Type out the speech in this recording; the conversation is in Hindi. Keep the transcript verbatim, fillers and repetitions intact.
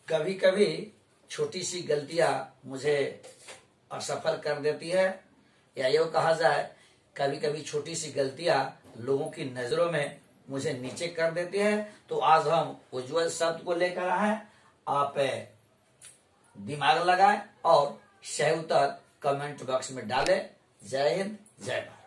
कभी कभी छोटी सी गलतियां मुझे असफल कर देती है, या यूं कहा जाए कभी कभी छोटी सी गलतियां लोगों की नजरों में मुझे नीचे कर देती है। तो आज हम उज्जवल शब्द को लेकर आए, आप दिमाग लगाएं और सही उत्तर कमेंट बॉक्स में डालें। जय हिंद, जय भारत।